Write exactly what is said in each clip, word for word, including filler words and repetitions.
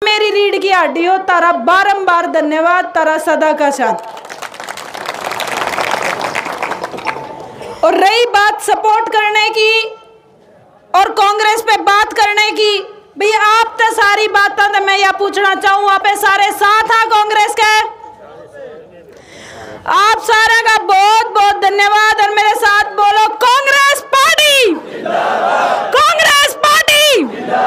मेरी रीढ़ की हड्डी हो, तारा बारंबार धन्यवाद, तारा सदा का शान। और रही बात सपोर्ट करने की और कांग्रेस पे बात करने की, भैया आप तो सारी बातें तो मैं यह पूछना चाहूँ, आप सारे साथ हैं कांग्रेस के? आप सारे का बहुत बहुत धन्यवाद। और मेरे साथ बोलो कांग्रेस पार्टी, कांग्रेस पार्टी।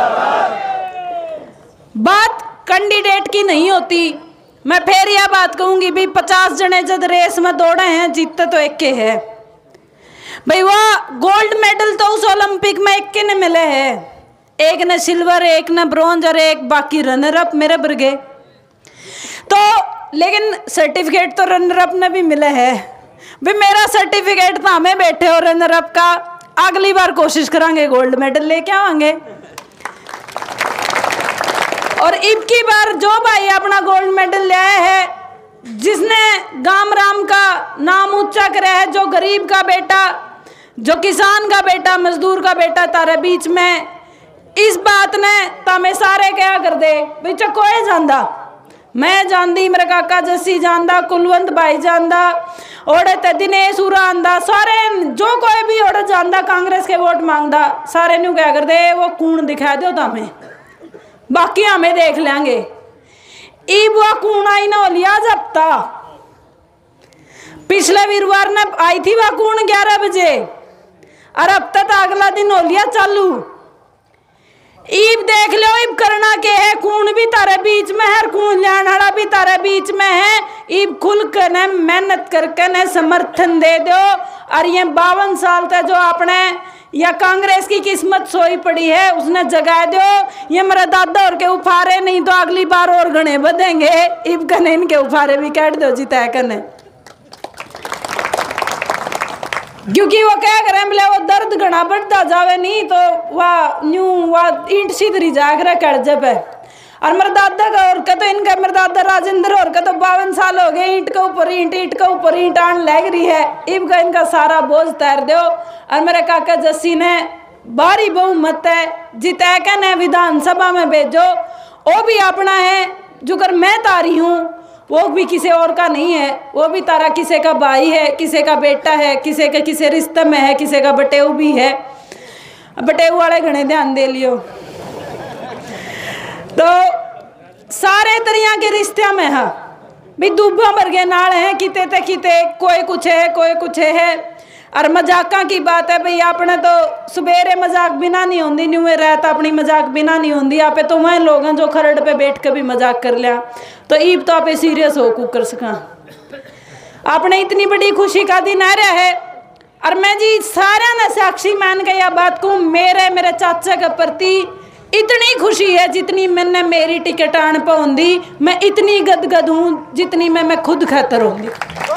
बात कैंडिडेट की नहीं होती, मैं फिर यह बात कहूंगी भी पचास जने जब रेस में दौड़े हैं, जीतते तो एक के है भाई। वह गोल्ड मेडल तो उस ओलंपिक में एक के ने मिले हैं, एक ने सिल्वर, एक ने ब्रॉन्ज और एक बाकी रनर अप मेरे बरगे। तो लेकिन सर्टिफिकेट तो रनर अप ने भी मिले है भाई। मेरा सर्टिफिकेट तो हमें बैठे हो रनर अप का, अगली बार कोशिश करेंगे गोल्ड मेडल लेके आएंगे। और इब की बार जो भाई अपना गोल्ड मेडल ले आए है, जिसने गाम राम का नाम ऊंचा करे है, जो गरीब का बेटा, जो किसान का बेटा, मजदूर का बेटा तारे बीच में, इस बात ने तमें सारे क्या कर दे भाई। कोई जानदा, मैं जानदी, मेरे काका जस्सी जानदा, कुलवंत भाई जानदा, ओड़े ते दिनेश उरा आंदा, सारे जो कोई भी ओड़े जानदा कांग्रेस के वोट मांगदा, सारे न्यू क्या कर दे वो कूण दिखा दो तमें, बाकी हमें देख लेंगे। ईब वो कूण आई ना लिया जबता, पिछले वीरवार ने आई थी वह कूण ग्यारह बजे, और अब तक अगला दिन हो लिया चालू। ईब देख लो इब करना के है, कूण भी तारे बीच में है, कूण लाना भी तारे बीच में है। ईब खुल कर ने मेहनत करके ने समर्थन दे दो। और ये बावन साल तक जो आपने या कांग्रेस की किस्मत सोई पड़ी है उसने जगा दो। ये मेरा दादा और के उफारे नहीं तो अगली बार और घने बधेंगे। इब कने इनके उफारे भी काट दो जीता कने, क्योंकि वो क्या करें बोले वो दर्द घना बढ़ता जावे नहीं तो वह न्यू वह ईंट सीधरी जाकर कट जब है। और मेरे दादा का और का तो इनका मेरे दादा राजेंद्र और का तो बावन साल हो गए, ईंट के ऊपर ईंट ईंट के ऊपर ईंट आन लग रही है। इब का इनका सारा बोझ तैर दो। और मेरे काका जस्सी ने भारी बहुमत है जिता के ने विधानसभा में भेजो, वो भी अपना है। जो कर मैं तारी हूँ वो भी किसी और का नहीं है, वो भी तारा किसी का भाई है, किसी का बेटा है, किसी का किसी रिश्ते में है, किसी का बटेऊ भी है। बटेऊ वाले घने ध्यान दे लियो। तो सारे तरह के रिश्ते में है भी दुब्बा वर्गे नाल है, किते ते किते कोई कुछ है कोई कुछ है। और मजाका की बात है भाई, आपने तो सवेरे मजाक बिना नहीं होंगी, न्यूए रात अपनी मजाक बिना नहीं होंगी। आप तो वह लोग हैं जो खरड़ पे बैठ कर भी मजाक कर लिया, तो ईब तो आप सीरियस हो कु कर सका। आपने इतनी बड़ी खुशी का दिन आ रहा है। और मैं जी सारा ने साक्षी मान के यह बात कहूँ, मेरे मेरे चाचा के प्रति इतनी खुशी है जितनी मैंने मेरी टिकट आन पाऊंगी, मैं इतनी गदगद हूँ जितनी मैं मैं खुद खतर होंगी।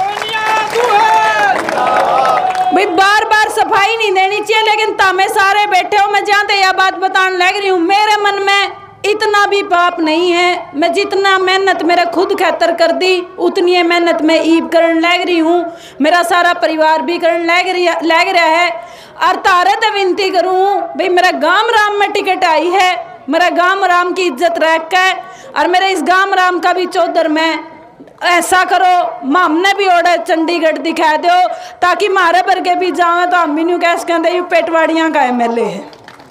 भाई बार बार सफाई नहीं देनी चाहिए, लेकिन तामे सारे बैठे हो, मैं जानते यह बात बताने लग रही हूँ। मेरे मन में इतना भी पाप नहीं है, मैं जितना मेहनत मेरा खुद खातर कर दी उतनी मेहनत मैं ईब करने लग रही हूँ, मेरा सारा परिवार भी करने लग रही लग रहा है। और तारे तो विनती करूँ भाई, मेरा गांव राम में टिकट आई है, मेरा गांव राम की इज्जत रख के, और मेरे इस गांव राम का भी चौधर में ऐसा करो हमने भी ओडे चंडीगढ़ दिखा दो, ताकि मारे वर्गे भी जावे तो हम भी न्यू कैस कहते यू पेटवाड़ियाँ का एम एल ए है।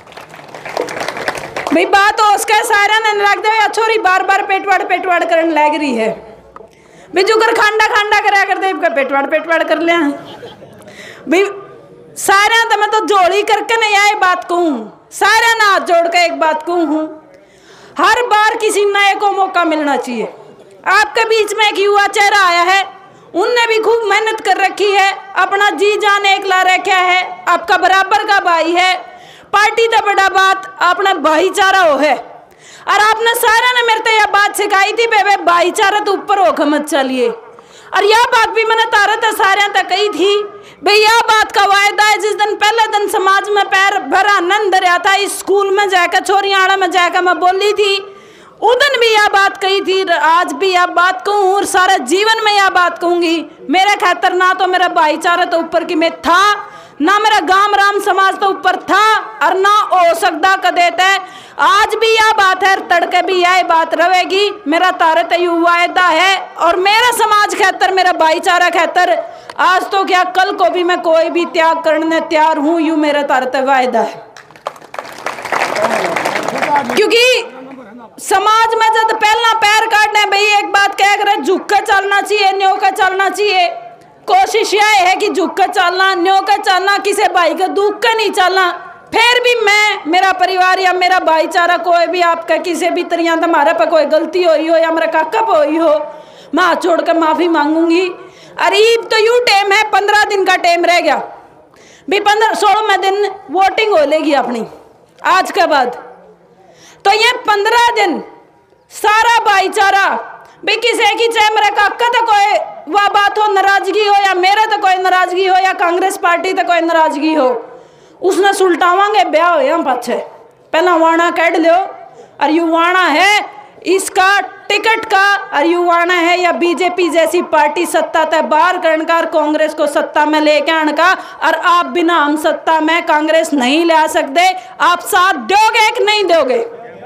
भाई बात हो उसका सारा ने रख दे, छोरी बार बार पेटवाड़ पेटवाड़ करने लग रही है। भाई जुगर खांडा खांडा करा कर दे, पेटवाड़ पेटवाड़ कर लिया। भाई सारे तो मैं तो जोड़ी करके नहीं आए बात कहूँ, सारे ना हाथ जोड़ के एक बात कहूँ, हर बार किसी नए को मौका मिलना चाहिए। आपके बीच में एक युवा चेहरा आया है, उनने भी खूब मेहनत कर रखी है, अपना जी जान एक ला रखा है, आपका बराबर का भाई है। पार्टी तो बड़ा बात आपने भाईचारा हो है, और आपने सारे ने मेरे तो यह बात सिखाई थी बेबे भाईचारा तो ऊपर होकर मत चलिए। और यह बात भी मैंने तारा तो सारे तक कही थी भाई, यह बात का वायदा है। जिस दिन पहले दिन समाज में पैर भरा आनंद रहा था, इस स्कूल में जाकर छोरियाड़ा में जाकर मैं बोली थी, उदन भी यह बात कही थी, आज भी यह बात कहूँ और सारे जीवन में यह बात कहूँगी। मेरे खातर ना तो मेरा भाईचारा तो ऊपर की में था, ना मेरा गांव राम समाज तो ऊपर था और ना हो सकता कदे तय। आज भी यह बात है, तड़के भी यह बात रहेगी। मेरा तारे तय वायदा है और मेरा समाज खातर, मेरा भाईचारा खातर आज तो क्या कल को भी मैं कोई भी त्याग करने तैयार हूं, यूं मेरा तारे तय वायदा है। क्योंकि समाज में जब पहला पैर काटने भाई एक बात कह कर झुक कर चलना चाहिए, न्यो कर चलना चाहिए। कोशिश यह है कि झुक कर चलना, न्यो कर चलना, किसी भाई का दुख कर नहीं चलना। फिर भी मैं, मेरा परिवार या मेरा भाईचारा कोई भी आपका किसी भी तरह तो हमारे पर कोई गलती हुई हो या मेरा काका पर हुई हो, मैं हाथ छोड़ कर माफी मांगूंगी। अरे तो यू टाइम है, पंद्रह दिन का टाइम रह गया भी, पंद्रह सोलहवें दिन वोटिंग हो लेगी अपनी आज के बाद। तो ये पंद्रह दिन सारा भाईचारा भी किसी की, चाहे मेरे काका तो कोई वह बात हो नाराजगी हो या मेरे तो कोई नाराजगी हो या कांग्रेस पार्टी तो कोई नाराजगी हो, उसने सुलटावांगे ब्याह हो यहाँ पाछे। पहला वाणा कह लो और यू वाणा है इसका टिकट का, और यू वाणा है या बीजेपी जैसी पार्टी सत्ता तय बाहर करने का, कांग्रेस को सत्ता में लेके आने का। और आप बिना हम सत्ता में कांग्रेस नहीं ले आ सकते। आप साथ दोगे कि नहीं दोगे?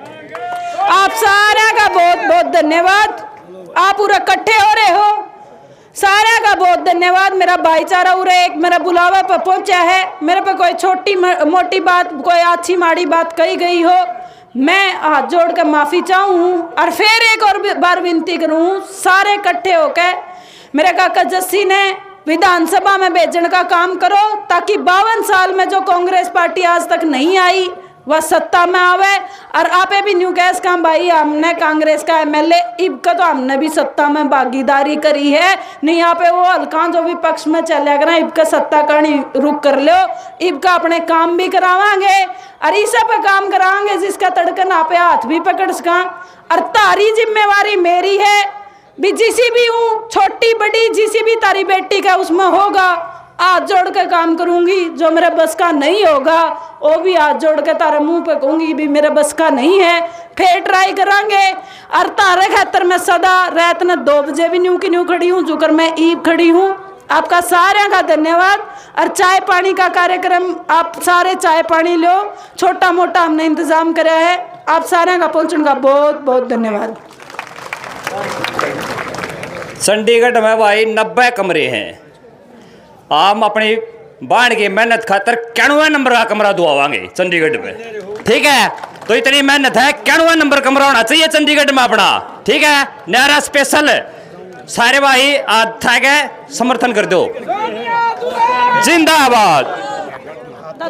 आप सारे का बहुत बहुत धन्यवाद। आप पूरा इकट्ठे हो रहे हो, सारे का बहुत धन्यवाद। मेरा भाईचारा उरे एक मेरा बुलावा पर पहुंचा है। मेरे पे कोई छोटी मोटी बात, कोई अच्छी माड़ी बात कही गई हो, मैं हाथ जोड़ कर माफ़ी चाहूँ और फिर एक और बार विनती करूँ, सारे इकट्ठे होकर मेरे काका जस्सी ने विधानसभा में भेजने का काम करो, ताकि बावन साल में जो कांग्रेस पार्टी आज तक नहीं आई वह सत्ता में आवे। और आपे भी न्यू कैस का भाई, हमने कांग्रेस का एमएलए इब का तो हमने भी सत्ता में भागीदारी करी है। नहीं यहाँ पे वो हल्का जो विपक्ष में चले गए, इब का सत्ता करनी रुक कर लो, इब का अपने काम भी करावांगे और इस पे काम करावांगे जिसका तड़कन आप हाथ भी पकड़ सका। और तारी जिम्मेवारी मेरी है भी, जिसी भी हूँ छोटी बड़ी, जिसी भी तारी बेटी का उसमें होगा हाथ जोड़ के काम करूंगी। जो मेरे बस का नहीं होगा वो भी हाथ जोड़ के तारे मुंह पे कहूंगी भी मेरे बस का नहीं है, फिर ट्राई करांगे। और तारे खातर मैं सदा रात में दो बजे भी न्यू की न्यू खड़ी हूँ, जो कर मैं ईब खड़ी हूँ। आपका सारे का धन्यवाद। और चाय पानी का कार्यक्रम आप सारे चाय पानी लो, छोटा मोटा हमने इंतजाम करा है। आप सारे का पहुँचने का बहुत बहुत धन्यवाद। चंडीगढ़ में भाई नब्बे कमरे हैं। हम अपनी बाढ़ की मेहनत खातर कैनवे नंबर का कमरा दुआवांगे चंडीगढ़ में, ठीक है? तो इतनी मेहनत है, कैनवे नंबर कमरा होना चाहिए चंडीगढ़ में अपना, ठीक है? न्यारा स्पेशल सारे भाई आज था समर्थन कर दो। जिंदाबाद।